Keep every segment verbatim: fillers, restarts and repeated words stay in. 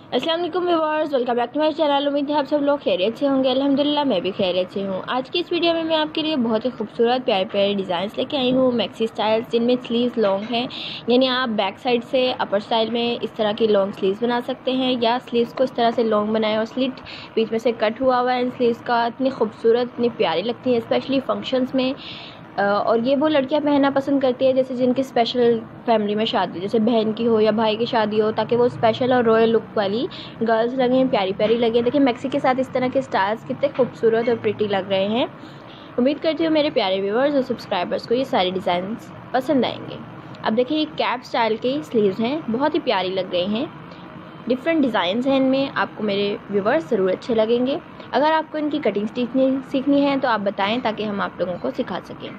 अस्सलाम वालेकुम viewers, welcome back to my channel. उम्मीद है आप सब लोग खैरियत से होंगे। अल्हम्दुलिल्लाह मैं भी खैरियत से हूँ। आज की इस वीडियो में मैं आपके लिए बहुत ही खूबसूरत प्यारे प्यारे डिज़ाइंस लेके आई हूँ, मैक्सी स्टाइल्स, जिनमें स्लीव्स लॉन्ग हैं। यानी आप बैक साइड से अपर स्टाइल में इस तरह की लॉन्ग स्लीव्स बना सकते हैं, या स्लीव्स को इस तरह से लॉन्ग बनाएं और स्लिट बीच में से कट हुआ हुआ है इन स्लीव्स का। इतनी खूबसूरत, इतनी प्यारी लगती हैं, स्पेशली फंक्शंस में। और ये वो लड़कियां पहनना पसंद करती है जैसे जिनकी स्पेशल फैमिली में शादी, जैसे बहन की हो या भाई की शादी हो, ताकि वो स्पेशल और रॉयल लुक वाली गर्ल्स लगें, प्यारी प्यारी लगें। देखिए मैक्सी के साथ इस तरह के स्टाइल्स कितने खूबसूरत और प्रिटी लग रहे हैं। उम्मीद करती हूँ मेरे प्यारे व्यूअर्स और सब्सक्राइबर्स को ये सारे डिज़ाइन पसंद आएंगे। अब देखिए ये कैप स्टाइल के स्लीव्स हैं, बहुत ही प्यारी लग रही हैं। डिफरेंट डिज़ाइंस हैं इनमें, आपको मेरे व्यूअर्स ज़रूर अच्छे लगेंगे। अगर आपको इनकी कटिंग सीखनी सीखनी है तो आप बताएं, ताकि हम आप लोगों को सिखा सकें।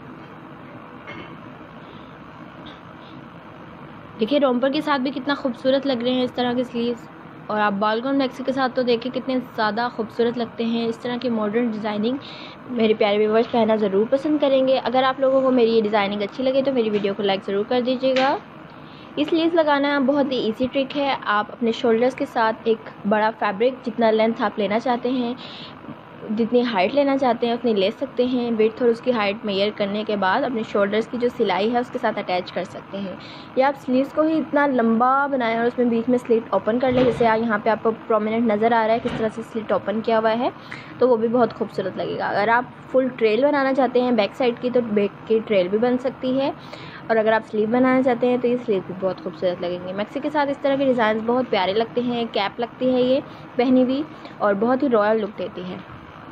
देखिए रोम्पर के साथ भी कितना खूबसूरत लग रहे हैं इस तरह के स्लीव्स। और आप बालगॉन मैक्सी के साथ तो देखिए कितने ज़्यादा खूबसूरत लगते हैं। इस तरह की मॉडर्न डिज़ाइनिंग मेरे प्यारे व्यूअर्स पहनना ज़रूर पसंद करेंगे। अगर आप लोगों को मेरी ये डिज़ाइनिंग अच्छी लगे तो मेरी वीडियो को लाइक ज़रूर कर दीजिएगा। ये स्लीव्स लगाना बहुत ही इजी ट्रिक है। आप अपने शोल्डर्स के साथ एक बड़ा फैब्रिक, जितना लेंथ आप लेना चाहते हैं, जितनी हाइट लेना चाहते हैं उतनी ले सकते हैं। विड्थ और उसकी हाइट मेजर करने के बाद अपने शोल्डर्स की जो सिलाई है उसके साथ अटैच कर सकते हैं। या आप स्लीव्स को ही इतना लंबा बनाएं और उसमें बीच में स्लिट ओपन कर लें, जैसे यहाँ पे आपको प्रोमिनेंट नज़र आ रहा है किस तरह से स्लिट ओपन किया हुआ है, तो वो भी बहुत खूबसूरत लगेगा। अगर आप फुल ट्रेल बनाना चाहते हैं बैक साइड की, तो बैक की ट्रेल भी बन सकती है। और अगर आप स्लीव बनाना चाहते हैं तो ये स्लीव भी बहुत खूबसूरत लगेंगे। मैक्सी के साथ इस तरह के डिज़ाइन बहुत प्यारे लगते हैं। कैप लगती है ये पहनी हुई और बहुत ही रॉयल लुक देती है।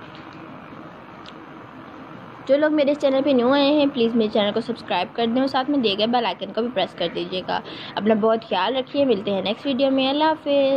जो लोग मेरे चैनल पे न्यू आए हैं प्लीज़ मेरे चैनल को सब्सक्राइब कर दें और साथ में दिए गए बेल आइकन को भी प्रेस कर दीजिएगा। अपना बहुत ख्याल रखिए। मिलते हैं नेक्स्ट वीडियो में। अल्लाह हाफिज़।